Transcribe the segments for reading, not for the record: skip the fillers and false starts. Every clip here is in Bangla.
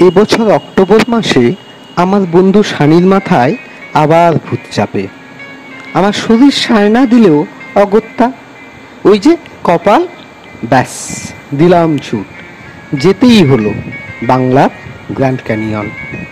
এবছর অক্টোবর মাসে আমার বন্ধু সানির মাথায় আবার ভূত চাপে। আমার শরীর সায় না দিলেও অগত্যা ওই যে কপাল, ব্যাস দিলাম ছুট, যেতেই হলো বাংলার গ্র্যান্ড ক্যানিয়ন।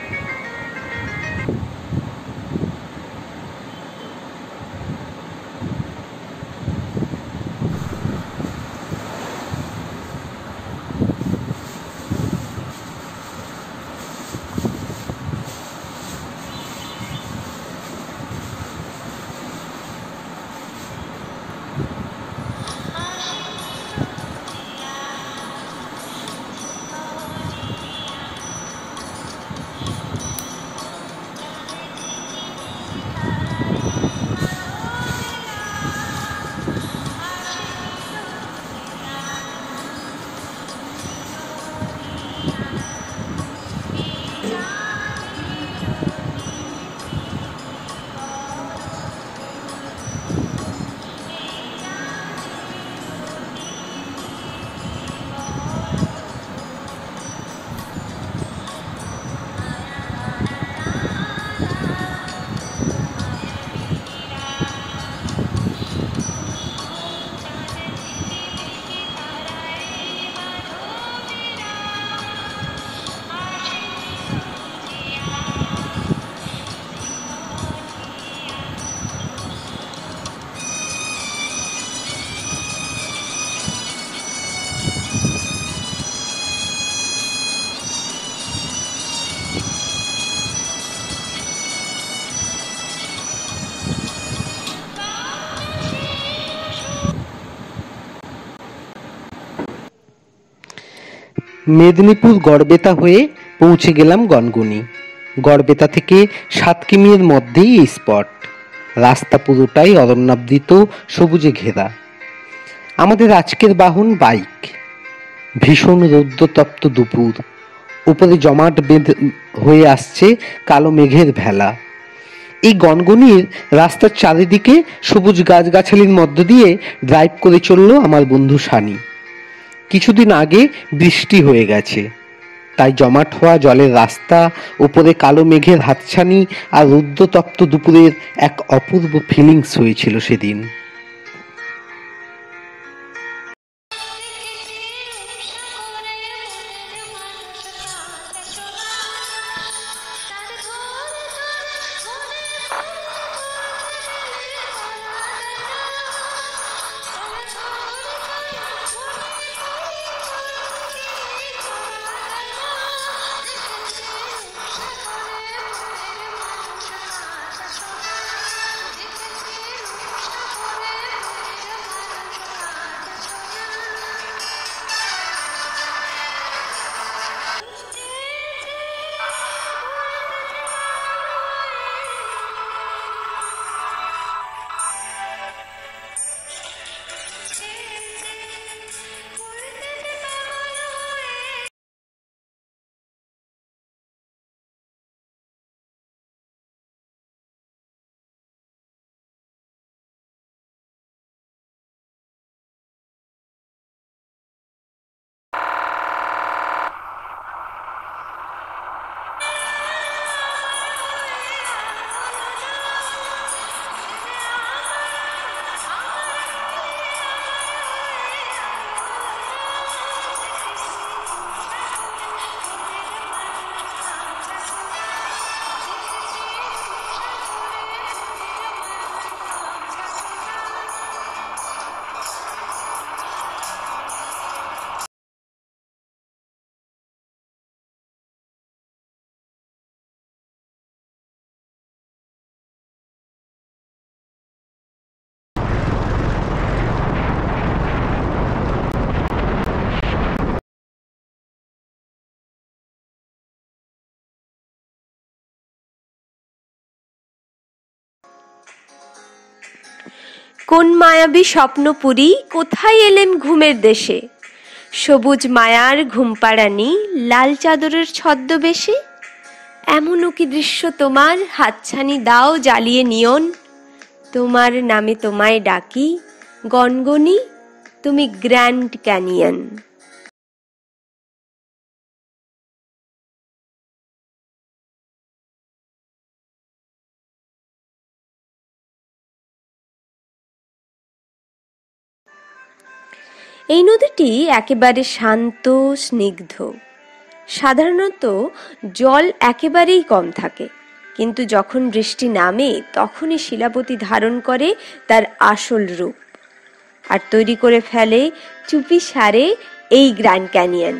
মেদিনীপুর গড়বেতা হয়ে পৌঁছে গেলাম গনগনি। গড়বেতা থেকে 7 কিমির মধ্যেই এই স্পট। রাস্তা পুরোটাই অরণ্যাবৃত, সবুজে ঘেরা। আমাদের আজকের বাহন বাইক। ভীষণ রৌদ্রতপ্ত দুপুর, উপরে জমাট হয়ে আসছে কালো মেঘের ভেলা। এই গনগনির রাস্তার চারিদিকে সবুজ গাছগাছালির মধ্য দিয়ে ড্রাইভ করে চলল আমার বন্ধু সানি। কিছুদিন আগে বৃষ্টি হয়ে গেছে, তাই জমাট হওয়া জলের রাস্তা, উপরে কালো মেঘের হাতছানি আর রৌদ্রতপ্ত দুপুরের এক অপূর্ব ফিলিংস হয়েছিল সেদিন। কোন মায়াবী স্বপ্নপুরী, কোথায় এলেন ঘুমের দেশে? সবুজ মায়ার ঘুমপাড়ানি, লাল চাদরের ছদ্মবেশে। এমনও কি দৃশ্য তোমার, হাতছানি দাও জ্বালিয়ে নিয়ন। তোমার নামে তোমায় ডাকি, গনগনি তুমি গ্র্যান্ড ক্যানিয়ন। এই নদীটি একেবারে শান্ত স্নিগ্ধ। সাধারণত জল একেবারেই কম থাকে, কিন্তু যখন বৃষ্টি নামে তখনই শিলাবতী ধারণ করে তার আসল রূপ আর তৈরি করে ফেলে চুপিসারে এই গ্র্যান্ড ক্যানিয়ন।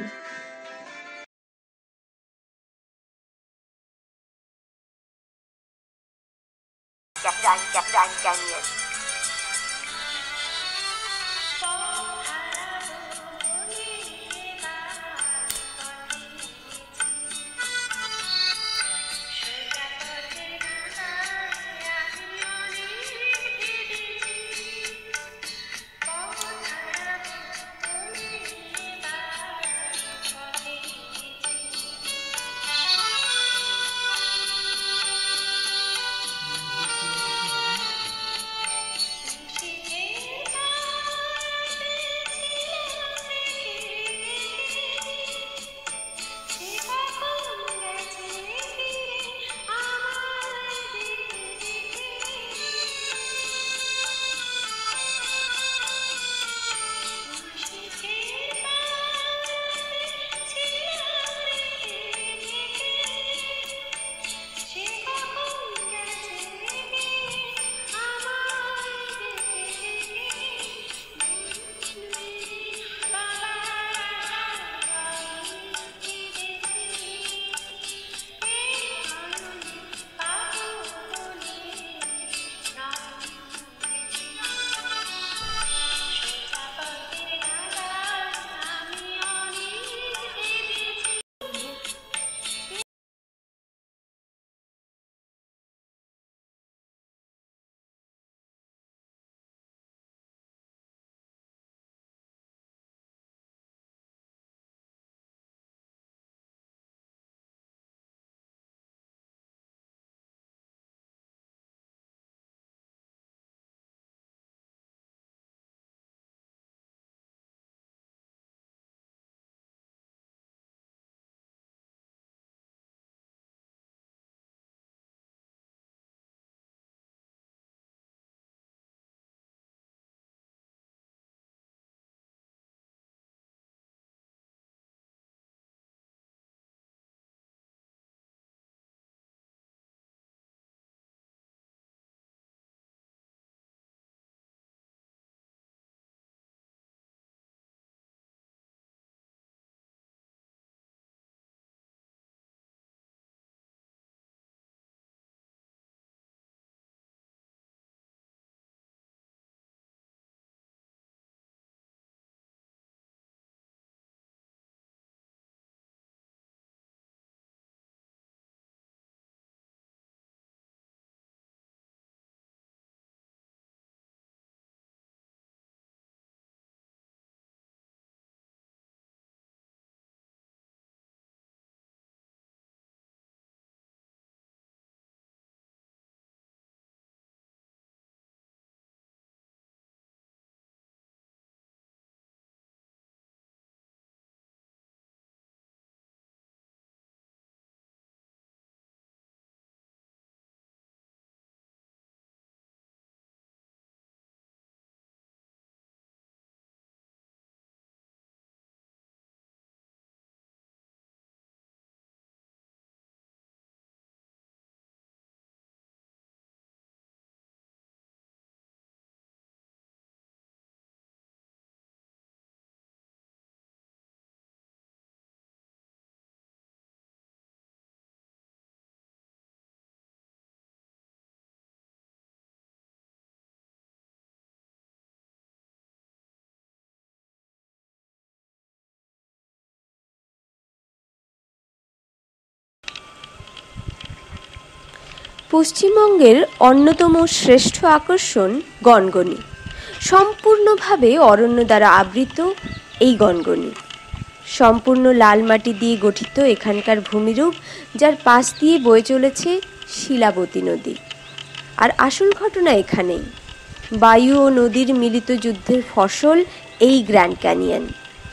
পশ্চিমবঙ্গের অন্যতম শ্রেষ্ঠ আকর্ষণ গনগনি। সম্পূর্ণভাবে অরণ্য দ্বারা আবৃত এই গনগনি সম্পূর্ণ লাল মাটি দিয়ে গঠিত এখানকার ভূমিরূপ, যার পাশ দিয়ে বয়ে চলেছে শিলাবতী নদী। আর আসল ঘটনা এখানেই, বায়ু ও নদীর মিলিত যুদ্ধের ফসল এই গ্র্যান্ড ক্যানিয়ন,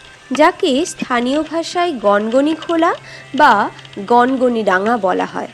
যাকে স্থানীয় ভাষায় গনগনি খোলা বা গনগনি ডাঙা বলা হয়।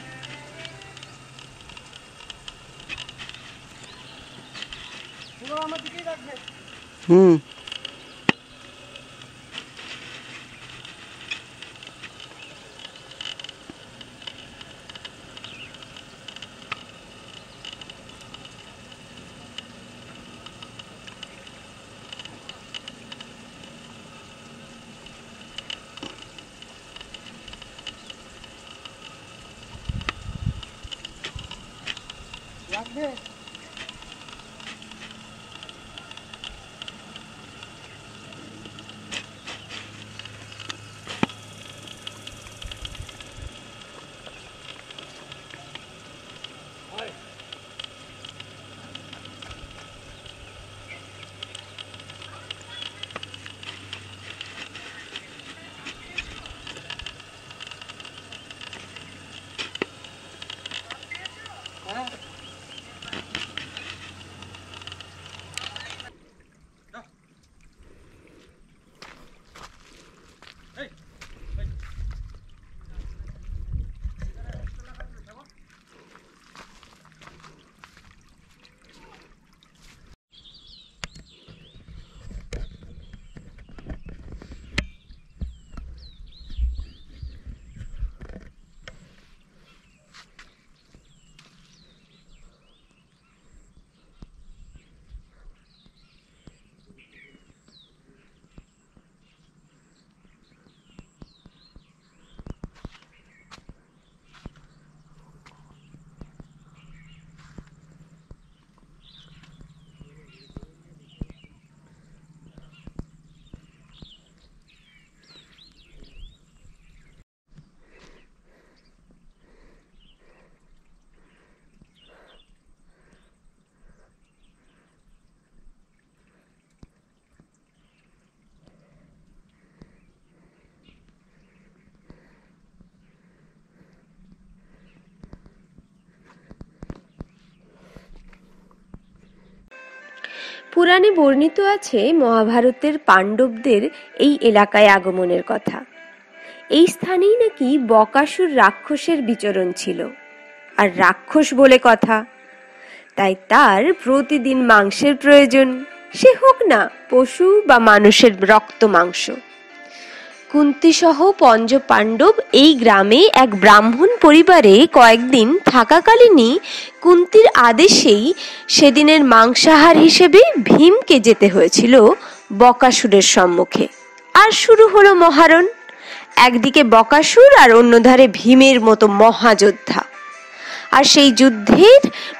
পুরাণে বর্ণিত আছে মহাভারতের পাণ্ডবদের এই এলাকায় আগমনের কথা। এই স্থানেই নাকি বকাসুর রাক্ষসের বিচরণ ছিল, আর রাক্ষস বলে কথা, তাই তার প্রতিদিন মাংসের প্রয়োজন, সে হোক না পশু বা মানুষের রক্ত মাংস। কুন্তী সহ পঞ্চ পাণ্ডব এই গ্রামে এক ব্রাহ্মণ পরিবারে কয়েকদিন থাকাকালীনই কুন্তীর আদেশেই সেদিনের মাংসাহার হিসেবে ভীমকে যেতে হয়েছিল বকাসুরের সম্মুখে। আর শুরু হলো মহারণ। একদিকে বকাসুর আর অন্যধারে ভীমের মতো মহাযোদ্ধা। আর সেই যুদ্ধের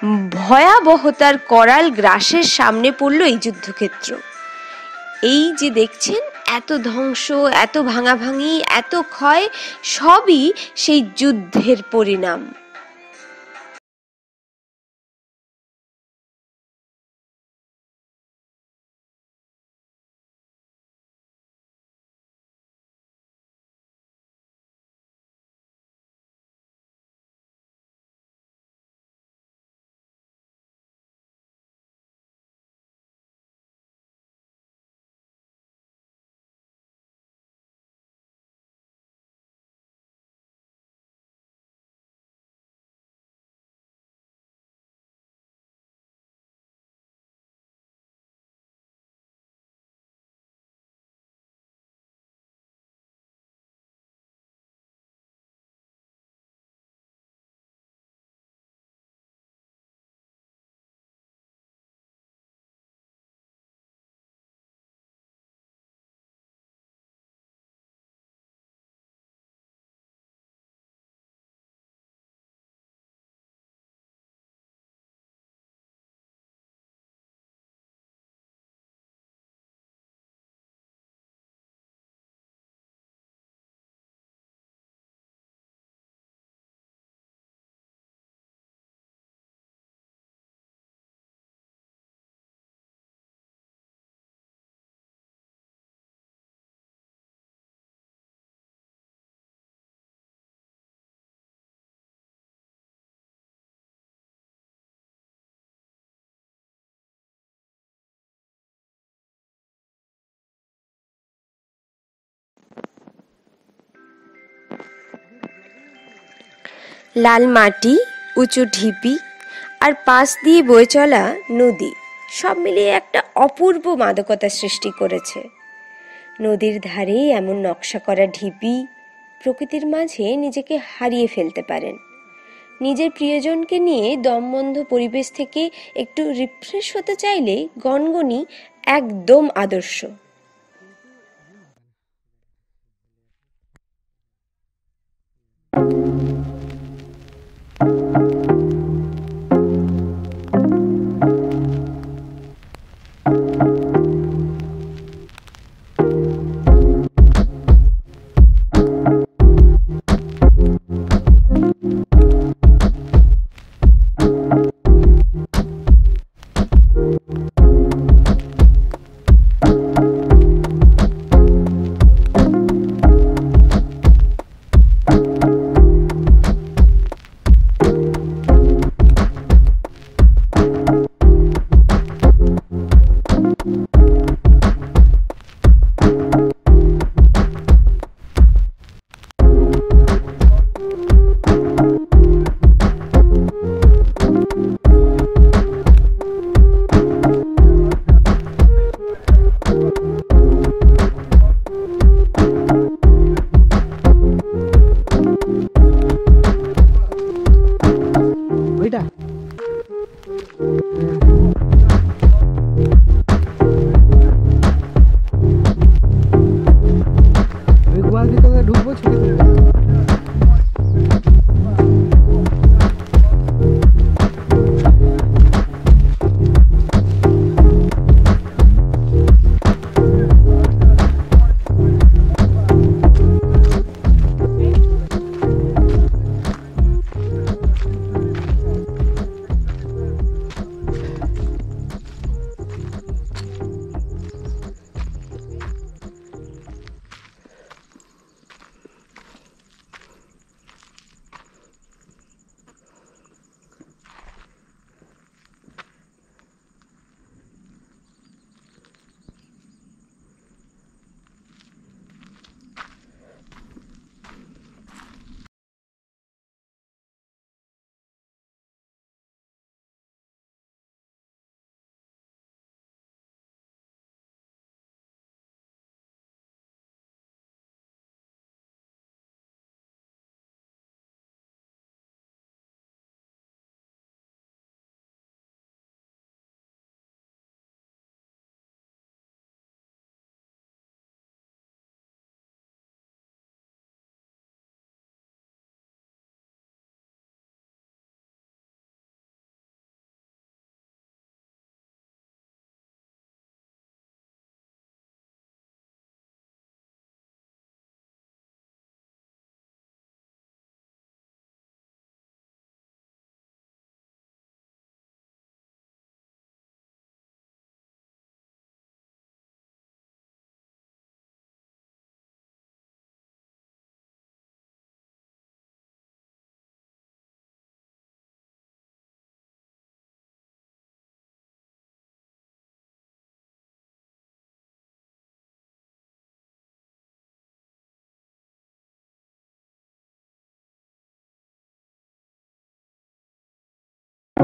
ভয়াবহতার করাল গ্রাসের সামনে পড়ল এই যুদ্ধক্ষেত্র। এই যে দেখছেন, এত ধ্বংস, এত ভাঙাভাঙি, এত ক্ষয়, সবই সেই যুদ্ধের পরিণাম। লাল মাটি, উঁচু ঢিপি আর পাশ দিয়ে বয়ে চলা নদী সব মিলিয়ে একটা অপূর্ব মাদকতা সৃষ্টি করেছে। নদীর ধারে এমন নকশা করা ঢিপি প্রকৃতির মাঝে নিজেকে হারিয়ে ফেলতে পারেন। নিজের প্রিয়জনকে নিয়ে দমবন্ধ পরিবেশ থেকে একটু রিফ্রেশ হতে চাইলে গনগনি একদম আদর্শ।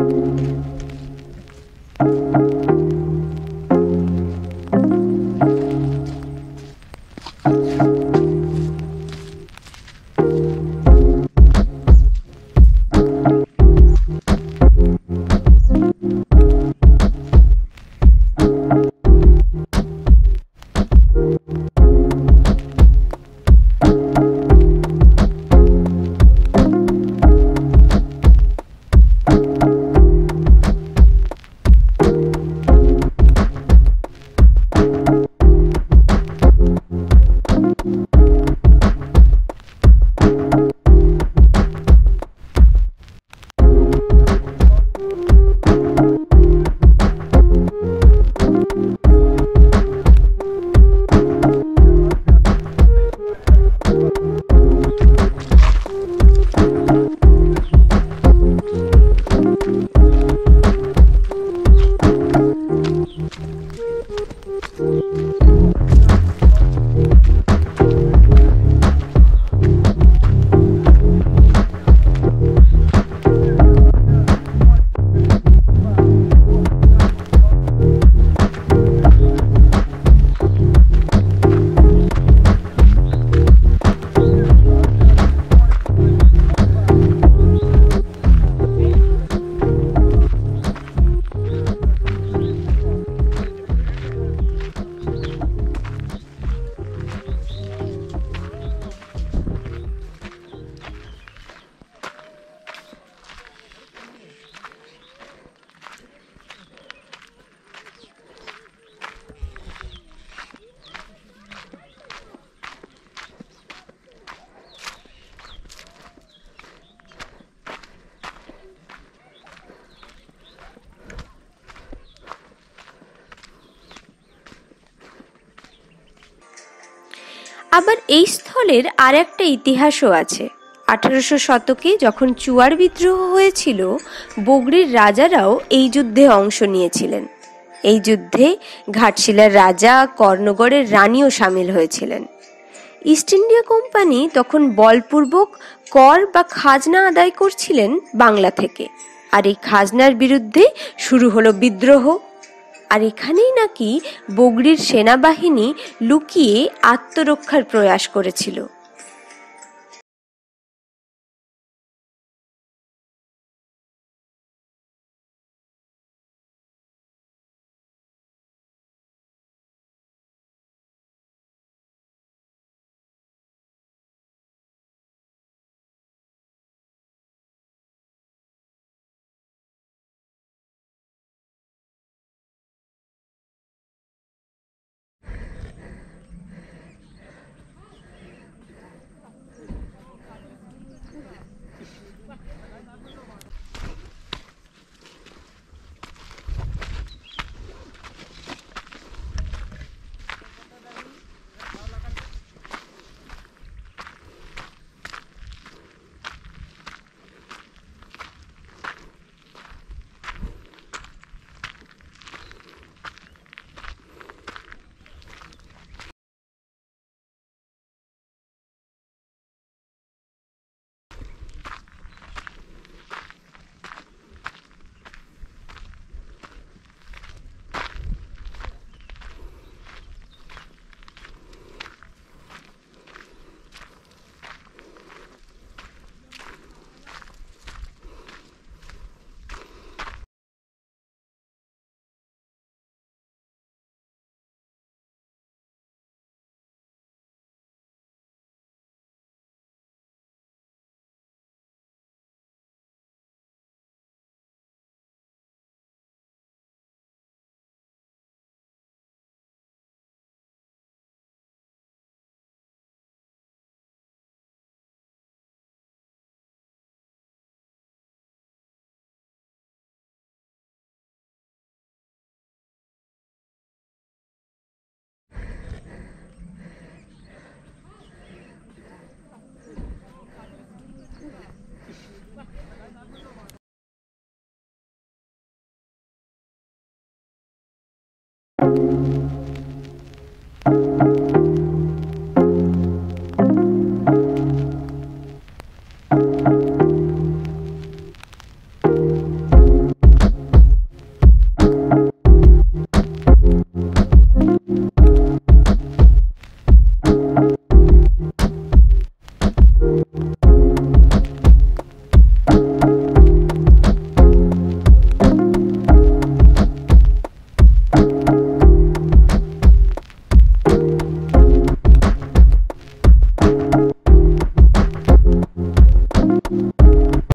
আবার এই স্থলের আর একটা ইতিহাসও আছে। 1800 শতকে যখন চুয়ার বিদ্রোহ হয়েছিল, বগরির রাজারাও এই যুদ্ধে অংশ নিয়েছিলেন। এই যুদ্ধে ঘাটশিলার রাজা, কর্ণগড়ের রানীও সামিল হয়েছিলেন। ইস্ট ইন্ডিয়া কোম্পানি তখন বলপূর্বক কর বা খাজনা আদায় করছিলেন বাংলা থেকে, আর এই খাজনার বিরুদ্ধে শুরু হলো বিদ্রোহ। আর এখানেই নাকি বগরির সেনাবাহিনী লুকিয়ে আত্মরক্ষার প্রয়াস করেছিল।